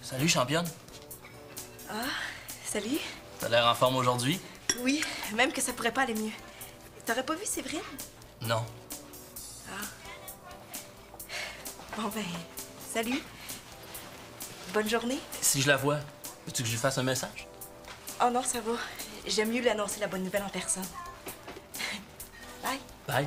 Salut, championne. Ah, salut. T'as l'air en forme aujourd'hui? Oui, même que ça pourrait pas aller mieux. T'aurais pas vu Séverine? Non. Ah. Bon ben, salut. Bonne journée. Si je la vois, veux-tu que je lui fasse un message? Oh non, ça va. J'aime mieux lui annoncer la bonne nouvelle en personne. Bye. Bye.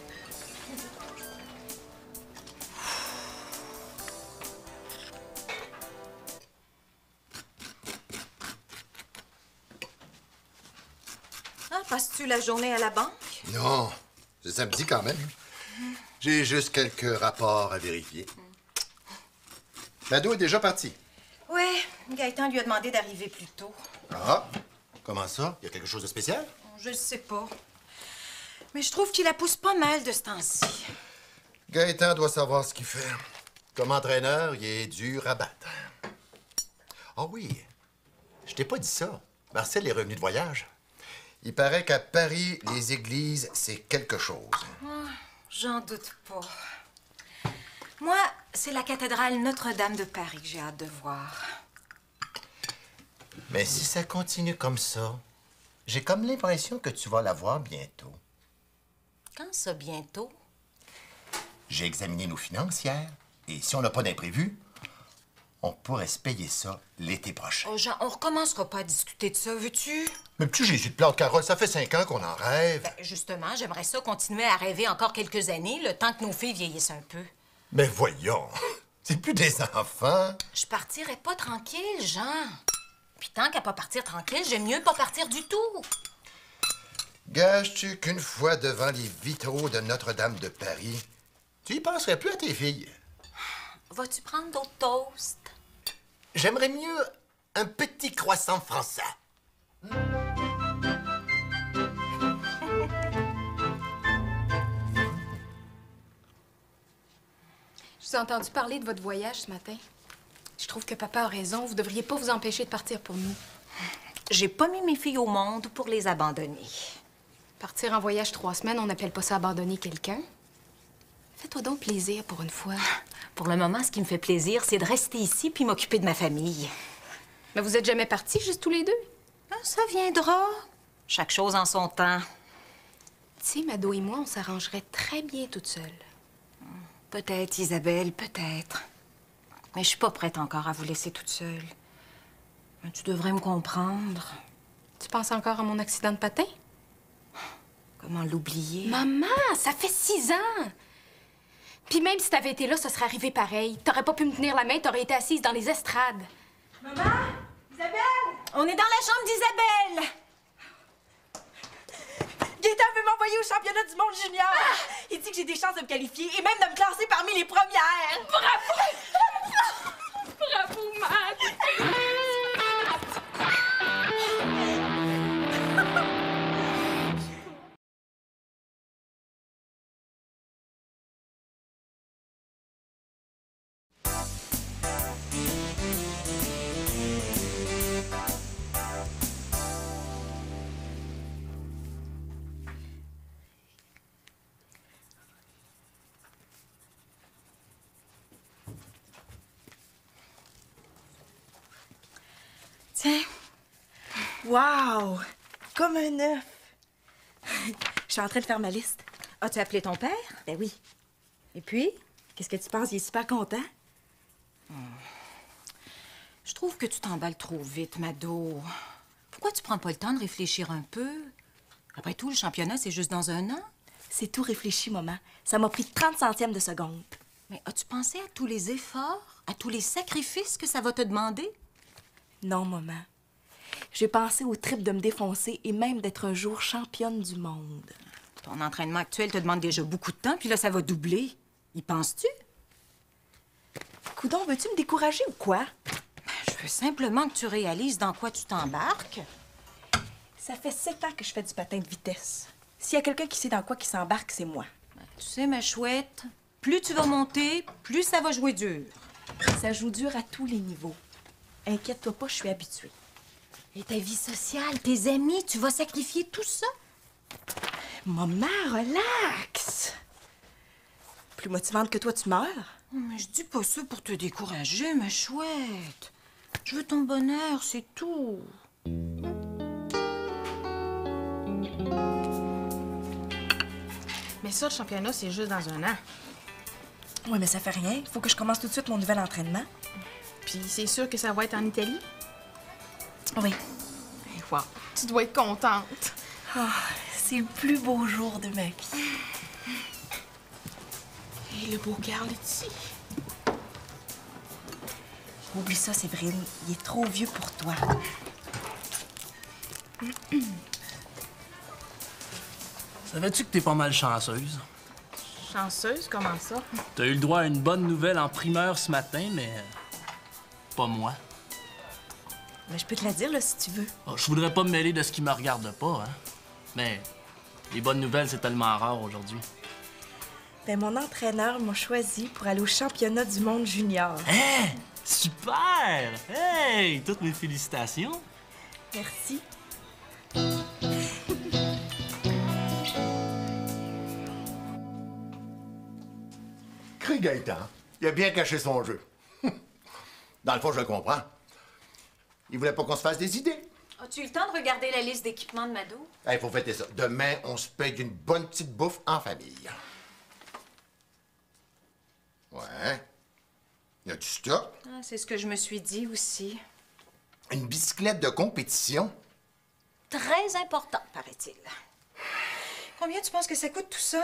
Ah, passes-tu la journée à la banque? Non, c'est samedi quand même. J'ai juste quelques rapports à vérifier. Mado est déjà parti. Ouais, Gaëtan lui a demandé d'arriver plus tôt. Ah, comment ça? Il y a quelque chose de spécial? Je le sais pas. Mais je trouve qu'il la pousse pas mal de ce temps-ci. Gaëtan doit savoir ce qu'il fait. Comme entraîneur, il est dur à battre. Ah oui, je t'ai pas dit ça. Marcel est revenu de voyage. Il paraît qu'à Paris, les églises, c'est quelque chose. J'en doute pas. Moi, c'est la cathédrale Notre-Dame de Paris que j'ai hâte de voir. Mais si ça continue comme ça, j'ai comme l'impression que tu vas la voir bientôt. Quand ça, bientôt? J'ai examiné nos financières et si on n'a pas d'imprévu, on pourrait se payer ça l'été prochain. Oh, Jean, on recommencera pas à discuter de ça, veux-tu? Mais petit Jésus de plante, Carole, ça fait 5 ans qu'on en rêve. Ben, justement, j'aimerais ça continuer à rêver encore quelques années, le temps que nos filles vieillissent un peu. Mais voyons, c'est plus des enfants. Je partirai pas tranquille, Jean. Puis tant qu'à pas partir tranquille, j'aime mieux pas partir du tout. Gages-tu qu'une fois devant les vitraux de Notre-Dame de Paris, tu y penserais plus à tes filles? Vas-tu prendre d'autres toasts? J'aimerais mieux un petit croissant français. Je vous ai entendu parler de votre voyage ce matin. Je trouve que papa a raison. Vous devriez pas vous empêcher de partir pour nous. J'ai pas mis mes filles au monde pour les abandonner. Partir en voyage 3 semaines, on n'appelle pas ça abandonner quelqu'un. Fais-toi donc plaisir pour une fois. Pour le moment, ce qui me fait plaisir, c'est de rester ici puis m'occuper de ma famille. Mais vous êtes jamais partis, juste tous les deux? Ça viendra. Chaque chose en son temps. Tu sais, Mado et moi, on s'arrangerait très bien toute seule. Peut-être, Isabelle, peut-être. Mais je suis pas prête encore à vous laisser toute seule. Mais tu devrais me comprendre. Tu penses encore à mon accident de patin? Comment l'oublier? Maman, ça fait 6 ans! Puis même si t'avais été là, ça serait arrivé pareil. T'aurais pas pu me tenir la main, t'aurais été assise dans les estrades. Maman! Isabelle! On est dans la chambre d'Isabelle! Gaëtan veut m'envoyer au championnat du monde junior! Il dit que j'ai des chances de me qualifier et même de me classer parmi les premières! Bravo! Bravo, Matt! Tiens. Wow! Comme un œuf. Je suis en train de faire ma liste. As-tu appelé ton père? Ben oui. Et puis, qu'est-ce que tu penses? Il est super content? Je trouve que tu t'emballes trop vite, Mado. Pourquoi tu prends pas le temps de réfléchir un peu? Après tout, le championnat, c'est juste dans 1 an. C'est tout réfléchi, maman. Ça m'a pris 30 centièmes de seconde. Mais as-tu pensé à tous les efforts, à tous les sacrifices que ça va te demander? Non, maman. J'ai pensé au trip de me défoncer et même d'être un jour championne du monde. Ton entraînement actuel te demande déjà beaucoup de temps, puis là, ça va doubler. Y penses-tu? Coudon, veux-tu me décourager ou quoi? Je veux simplement que tu réalises dans quoi tu t'embarques. Ça fait 7 ans que je fais du patin de vitesse. S'il y a quelqu'un qui sait dans quoi qui s'embarque, c'est moi. Tu sais, ma chouette, plus tu vas monter, plus ça va jouer dur. Ça joue dur à tous les niveaux. Inquiète-toi pas, je suis habituée. Et ta vie sociale, tes amis, tu vas sacrifier tout ça? Maman, relax! Plus motivante que toi, tu meurs? Mais je dis pas ça pour te décourager, ma chouette. Je veux ton bonheur, c'est tout. Mais ça, le championnat, c'est juste dans un an. Oui, mais ça fait rien. Faut que je commence tout de suite mon nouvel entraînement. Puis c'est sûr que ça va être en Italie? Oui. Eh, wow, tu dois être contente. Ah, c'est le plus beau jour de ma vie. Et le beau Carl est ici. Oublie ça, Séverine. Il est trop vieux pour toi. Savais-tu que t'es pas mal chanceuse? Chanceuse, comment ça? T'as eu le droit à une bonne nouvelle en primeur ce matin, mais pas moi. Mais je peux te la dire, là, si tu veux. Oh, je voudrais pas me mêler de ce qui me regarde pas, hein. Mais les bonnes nouvelles, c'est tellement rare aujourd'hui. Ben, mon entraîneur m'a choisi pour aller au championnat du monde junior. Hein? Super! Hey! Toutes mes félicitations! Merci. Crie Gaëtan. Il a bien caché son jeu. Dans le fond, je le comprends. Il voulait pas qu'on se fasse des idées. As-tu eu le temps de regarder la liste d'équipements de Mado? Il faut fêter ça. Demain, on se paye une bonne petite bouffe en famille. Ouais. Y a du stock? Ah, c'est ce que je me suis dit aussi. Une bicyclette de compétition? Très important, paraît-il. Combien tu penses que ça coûte tout ça?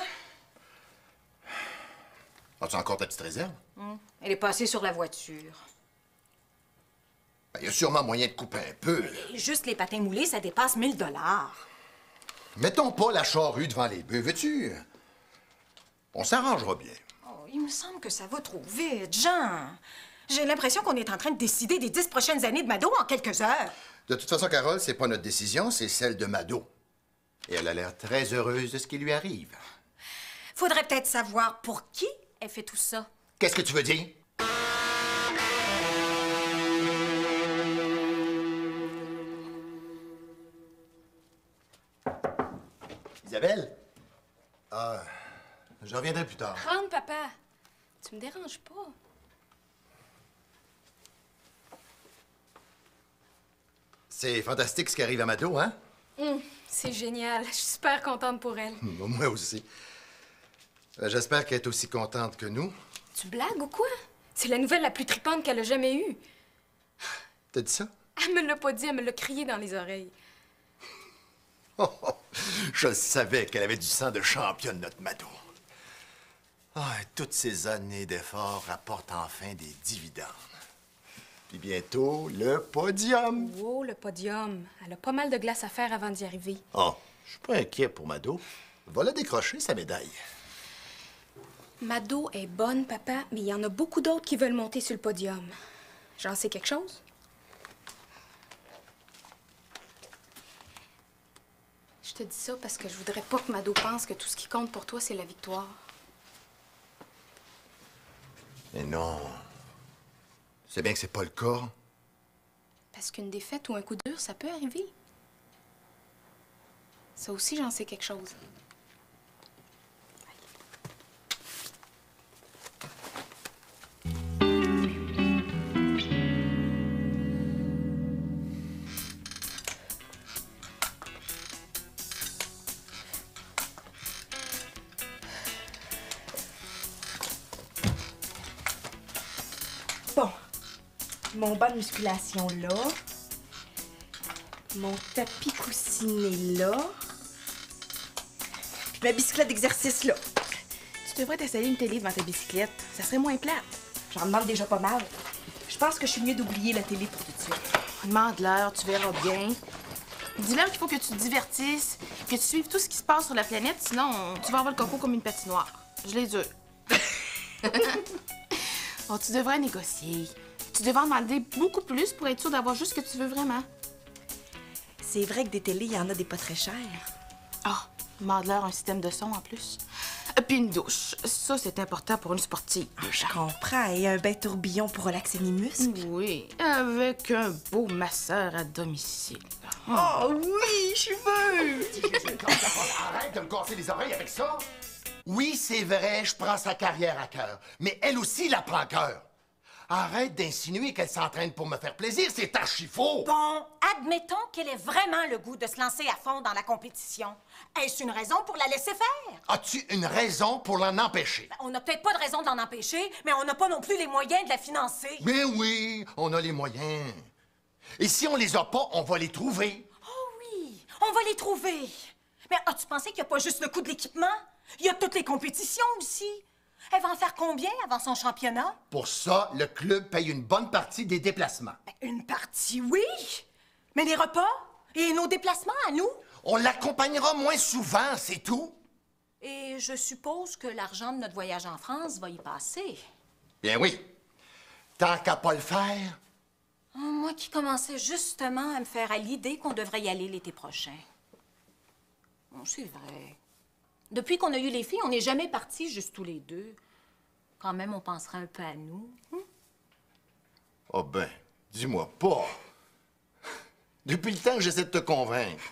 As-tu encore ta petite réserve? Elle est passée sur la voiture. Il y a sûrement moyen de couper un peu. Et juste les patins moulés, ça dépasse 1000 $. Mettons pas la charrue devant les bœufs, veux-tu? On s'arrangera bien. Oh, il me semble que ça va trop vite, Jean. J'ai l'impression qu'on est en train de décider des 10 prochaines années de Mado en quelques heures. De toute façon, Carole, c'est pas notre décision, c'est celle de Mado. Et elle a l'air très heureuse de ce qui lui arrive. Faudrait peut-être savoir pour qui elle fait tout ça. Qu'est-ce que tu veux dire? Isabelle? Ah, je reviendrai plus tard. Rentre, papa. Tu me déranges pas. C'est fantastique ce qui arrive à Mado, hein? C'est génial. Je suis super contente pour elle. Moi aussi. J'espère qu'elle est aussi contente que nous. Tu blagues ou quoi? C'est la nouvelle la plus tripante qu'elle a jamais eue. T'as dit ça? Elle me l'a pas dit, elle me l'a crié dans les oreilles. Je savais qu'elle avait du sang de championne, notre Mado. Ah, toutes ces années d'efforts rapportent enfin des dividendes. Puis bientôt, le podium. Wow, le podium. Elle a pas mal de glace à faire avant d'y arriver. Oh, je suis pas inquiet pour Mado. Va la décrocher, sa médaille. Mado est bonne, papa, mais il y en a beaucoup d'autres qui veulent monter sur le podium. J'en sais quelque chose? Je te dis ça parce que je voudrais pas que Mado pense que tout ce qui compte pour toi, c'est la victoire. Mais non. C'est bien que c'est pas le cas. Parce qu'une défaite ou un coup dur, ça peut arriver. Ça aussi, j'en sais quelque chose. Bon. Mon banc de musculation là. Mon tapis coussiné là. Puis ma bicyclette d'exercice là. Tu devrais t'installer une télé devant ta bicyclette. Ça serait moins plate. J'en demande déjà pas mal. Je pense que je suis mieux d'oublier la télé pour tout de suite. Demande-leur, tu verras bien. Dis-leur qu'il faut que tu te divertisses, que tu suives tout ce qui se passe sur la planète, sinon tu vas avoir le coco comme une patinoire. Je les dure. Bon, tu devrais négocier. Tu devrais en demander beaucoup plus pour être sûr d'avoir juste ce que tu veux vraiment. C'est vrai que des télés, il y en a des pas très chères. Ah, demande-leur un système de son en plus. Puis une douche. Ça, c'est important pour une sportive. Je comprends. Et un bain tourbillon pour relaxer mes muscles. Oui, avec un beau masseur à domicile. Oh oui, je suis bonne! Arrête de me casser les oreilles avec ça! Oui, c'est vrai, je prends sa carrière à cœur. Mais elle aussi la prend à cœur. Arrête d'insinuer qu'elle s'entraîne pour me faire plaisir, c'est archi faux! Bon, admettons qu'elle ait vraiment le goût de se lancer à fond dans la compétition. Est-ce une raison pour la laisser faire? As-tu une raison pour l'en empêcher? On n'a peut-être pas de raison d'en empêcher, mais on n'a pas non plus les moyens de la financer. Mais oui, on a les moyens. Et si on les a pas, on va les trouver. Oh oui, on va les trouver. Mais as-tu pensé qu'il n'y a pas juste le coût de l'équipement? Il y a toutes les compétitions aussi. Elle va en faire combien avant son championnat? Pour ça, le club paye une bonne partie des déplacements. Ben, une partie, oui. Mais les repas et nos déplacements à nous? On l'accompagnera moins souvent, c'est tout. Et je suppose que l'argent de notre voyage en France va y passer. Bien oui. Tant qu'à pas le faire. Moi qui commençais justement à me faire à l'idée qu'on devrait y aller l'été prochain. Bon, c'est vrai. Depuis qu'on a eu les filles, on n'est jamais partis juste tous les deux. Quand même, on pensera un peu à nous. Oh ben, dis-moi pas. Depuis le temps que j'essaie de te convaincre.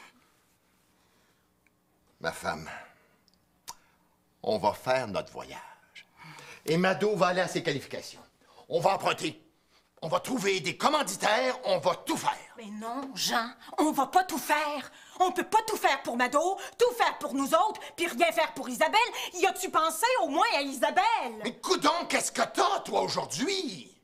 Ma femme, on va faire notre voyage. Et Mado va aller à ses qualifications. On va emprunter. On va trouver des commanditaires, on va tout faire. Mais non, Jean, on va pas tout faire. On peut pas tout faire pour Mado, tout faire pour nous autres, puis rien faire pour Isabelle. Y as-tu pensé au moins à Isabelle? Mais coudonc, qu'est-ce que t'as, toi, aujourd'hui?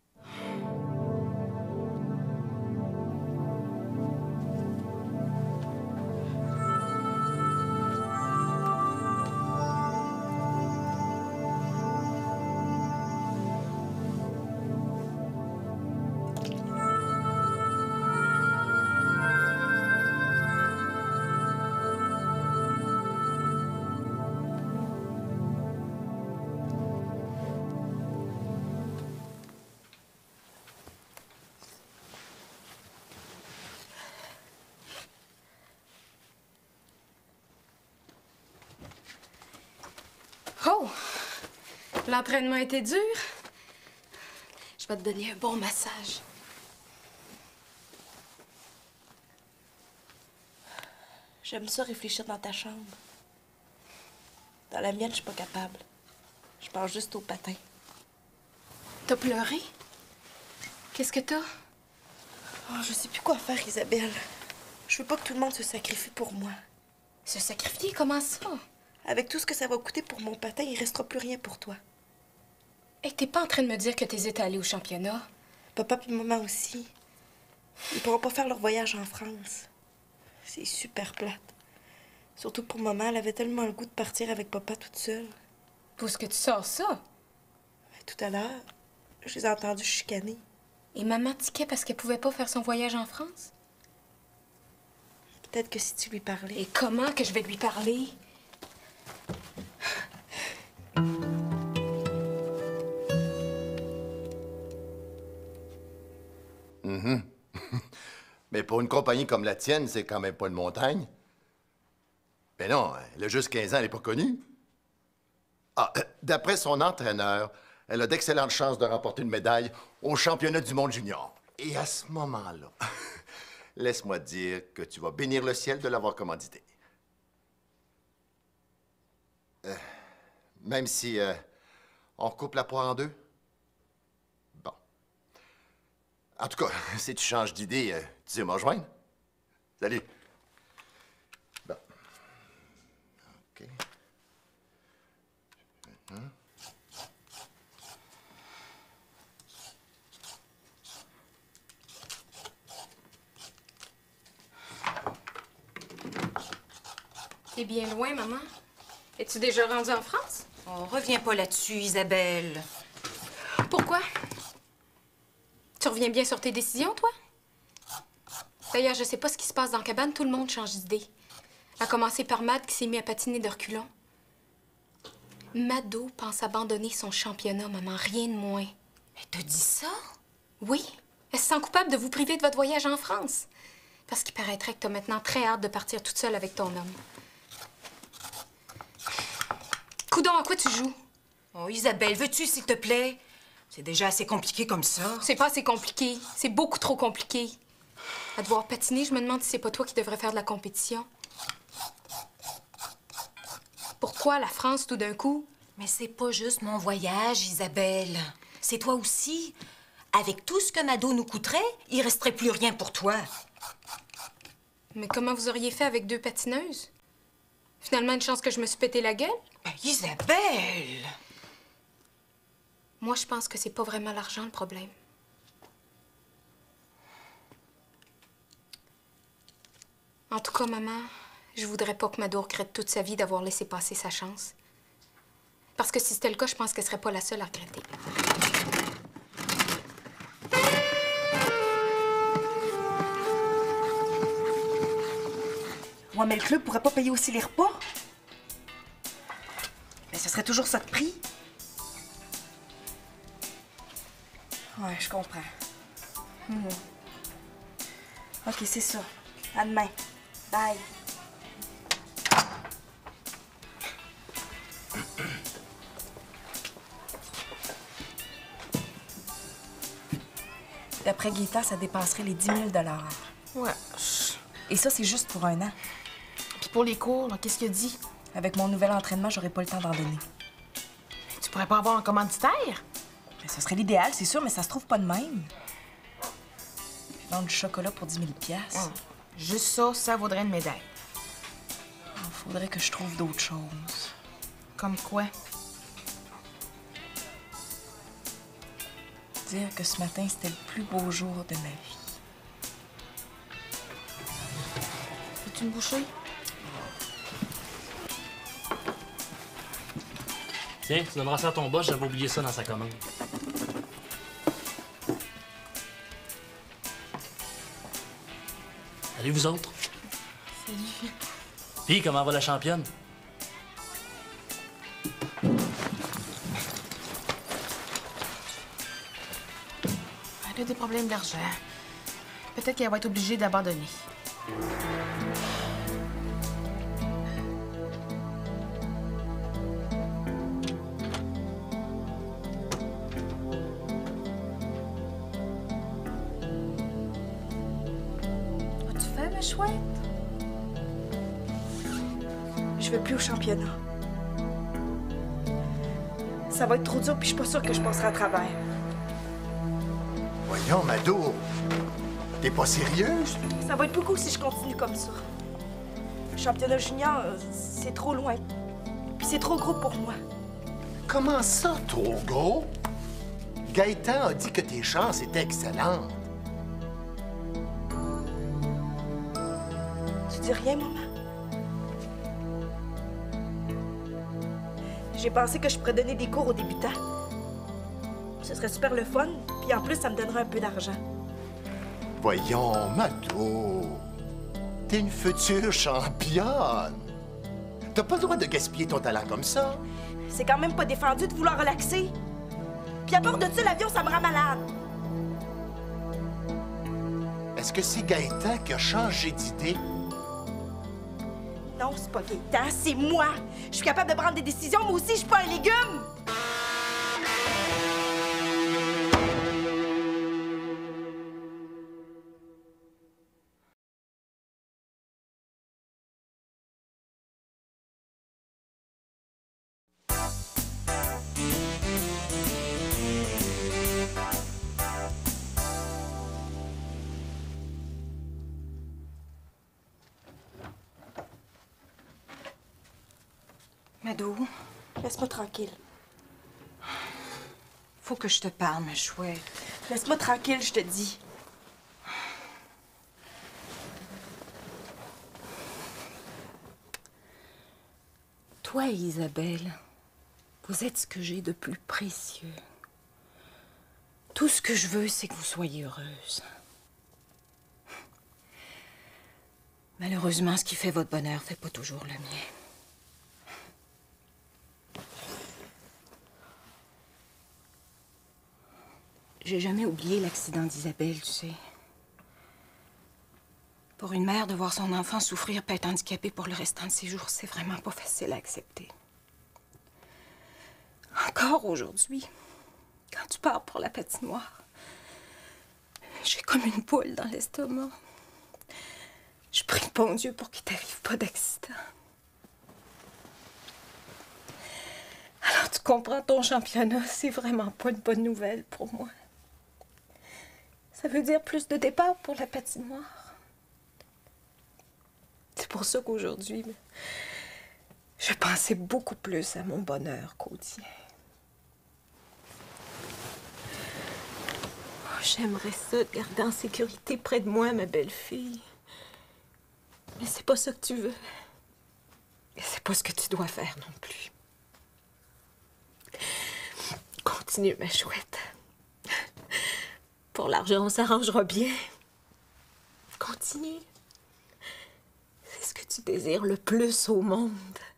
Oh! L'entraînement était dur. Je vais te donner un bon massage. J'aime ça réfléchir dans ta chambre. Dans la mienne, je suis pas capable. Je pense juste au patin. T'as pleuré? Qu'est-ce que t'as? Oh, je sais plus quoi faire, Isabelle. Je veux pas que tout le monde se sacrifie pour moi. Se sacrifier? Comment ça? Avec tout ce que ça va coûter pour mon patin, il restera plus rien pour toi. Hey, t'es pas en train de me dire que t'hésites à aller au championnat? Papa et maman aussi. Ils pourront pas faire leur voyage en France. C'est super plate. Surtout pour maman, elle avait tellement le goût de partir avec papa toute seule. Où est-ce que tu sors ça? Tout à l'heure, je les ai entendus chicaner. Et maman tiquait parce qu'elle pouvait pas faire son voyage en France? Peut-être que si tu lui parlais... Et comment que je vais lui parler? Mais pour une compagnie comme la tienne, c'est quand même pas une montagne. Ben non, elle a juste 15 ans, elle n'est pas connue. Ah, d'après son entraîneur, elle a d'excellentes chances de remporter une médaille au championnat du monde junior. Et à ce moment-là, laisse-moi te dire que tu vas bénir le ciel de l'avoir commandité. Même si on coupe la poire en deux? Bon. En tout cas, si tu changes d'idée, tu sais me rejoindre. Salut. Bon. OK. T'es bien loin, maman. Es-tu déjà rendue en France? On revient pas là-dessus, Isabelle. Pourquoi? Tu reviens bien sur tes décisions, toi? D'ailleurs, je sais pas ce qui se passe dans la cabane, tout le monde change d'idée. À commencer par Mad qui s'est mis à patiner de reculons. Mado pense abandonner son championnat, maman, rien de moins. Elle t'a dit ça? Oui, elle se sent coupable de vous priver de votre voyage en France. Parce qu'il paraîtrait que t'as maintenant très hâte de partir toute seule avec ton homme. Coudon, à quoi tu joues? Oh, Isabelle, veux-tu, s'il te plaît? C'est déjà assez compliqué comme ça. C'est pas assez compliqué. C'est beaucoup trop compliqué. À devoir patiner, je me demande si c'est pas toi qui devrais faire de la compétition. Pourquoi la France tout d'un coup? Mais c'est pas juste mon voyage, Isabelle. c'est toi aussi. Avec tout ce que Mado nous coûterait, il resterait plus rien pour toi. Mais comment vous auriez fait avec 2 patineuses? Finalement, une chance que je me suis pété la gueule? Ben, Isabelle! Moi, je pense que c'est pas vraiment l'argent le problème. En tout cas, maman, je voudrais pas que Mado regrette toute sa vie d'avoir laissé passer sa chance. Parce que si c'était le cas, je pense qu'elle serait pas la seule à regretter. Ouais, mais le club pourrait pas payer aussi les repas. Mais ce serait toujours ça de prix. Ouais, je comprends. OK, c'est ça. À demain. Bye. D'après Gaëtan, ça dépasserait les 10 000 $. Ouais. Et ça, c'est juste pour un an. Puis pour les cours, là, qu'est-ce qu'il a dit? Avec mon nouvel entraînement, j'aurais pas le temps d'en donner. Tu pourrais pas avoir un commanditaire? Mais ce serait l'idéal, c'est sûr, mais ça se trouve pas de même. Vendre du chocolat pour 10 000 $. Juste ça, ça vaudrait une médaille. Faudrait que je trouve d'autres choses. Comme quoi? Dire que ce matin, c'était le plus beau jour de ma vie. Veux-tu une bouchée? Tiens, tu donneras ça à ton boss, j'avais oublié ça dans sa commande. Salut, vous autres. Salut. Puis, comment va la championne? Elle a des problèmes d'argent. Peut-être qu'elle va être obligée d'abandonner. As-tu fait, ma chouette? Je vais plus au championnat. Ça va être trop dur, puis je suis pas sûre que je passerai à travers. Voyons, Mado, t'es pas sérieuse? Ça va être beaucoup si je continue comme ça. Le championnat junior, c'est trop loin. Puis c'est trop gros pour moi. Comment ça, trop gros? Gaëtan a dit que tes chances étaient excellentes. Tu dis rien, maman? J'ai pensé que je pourrais donner des cours aux débutants. Ce serait super le fun, puis en plus, ça me donnerait un peu d'argent. Voyons, Mado, t'es une future championne. T'as pas le droit de gaspiller ton talent comme ça. C'est quand même pas défendu de vouloir relaxer. Puis à part de ça, l'avion, ça me rend malade. Est-ce que c'est Gaëtan qui a changé d'idée? Non, c'est pas Gaëtan, c'est moi. Je suis capable de prendre des décisions, moi aussi, je suis pas un légume. Mado, Laisse-moi tranquille. faut que je te parle, ma chouette. Laisse-moi tranquille, je te dis. Toi et Isabelle, vous êtes ce que j'ai de plus précieux. Tout ce que je veux, c'est que vous soyez heureuse. Malheureusement, ce qui fait votre bonheur fait pas toujours le mien. J'ai jamais oublié l'accident d'Isabelle, tu sais. Pour une mère, de voir son enfant souffrir puis être handicapé pour le restant de ses jours, c'est vraiment pas facile à accepter. Encore aujourd'hui, quand tu pars pour la patinoire, j'ai comme une boule dans l'estomac. Je prie le bon Dieu pour qu'il t'arrive pas d'accident. Alors, tu comprends, ton championnat, c'est vraiment pas une bonne nouvelle pour moi. Ça veut dire plus de départ pour la patinoire. C'est pour ça qu'aujourd'hui, je pensais beaucoup plus à mon bonheur qu'au tien. Oh, j'aimerais ça, te garder en sécurité près de moi, ma belle-fille. Mais c'est pas ça que tu veux. Et c'est pas ce que tu dois faire non plus. Continue, ma chouette. Pour l'argent, on s'arrangera bien. Continue. C'est ce que tu désires le plus au monde.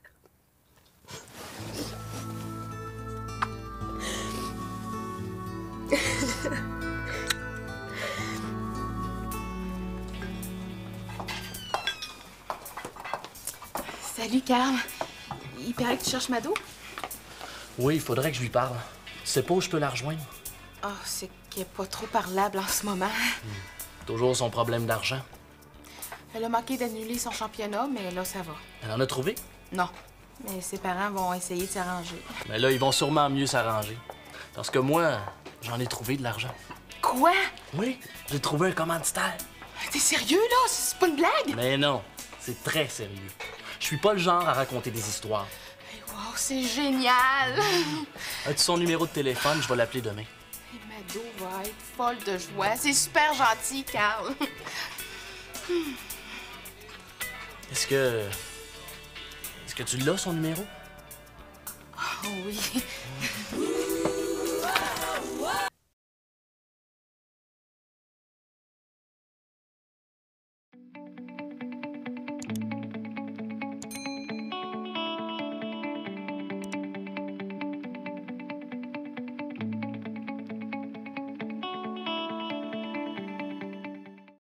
Salut, Carl. Il paraît que tu cherches Mado? Oui, il faudrait que je lui parle. Tu sais pas où je peux la rejoindre? Oh, c'est qu'elle est pas trop parlable en ce moment. Toujours son problème d'argent. Elle a manqué d'annuler son championnat, mais là, ça va. Elle en a trouvé? Non. Mais ses parents vont essayer de s'arranger. Mais là, ils vont sûrement mieux s'arranger. Parce que moi, j'en ai trouvé de l'argent. Quoi? Oui, j'ai trouvé un commanditaire. T'es sérieux, là? C'est pas une blague? Mais non, c'est très sérieux. Je suis pas le genre à raconter des histoires. Wow, c'est génial! As-tu son numéro de téléphone? Je vais l'appeler demain. Et Mado va être folle de joie. C'est super gentil, Carl. Est-ce que tu l'as, son numéro? Oh oui.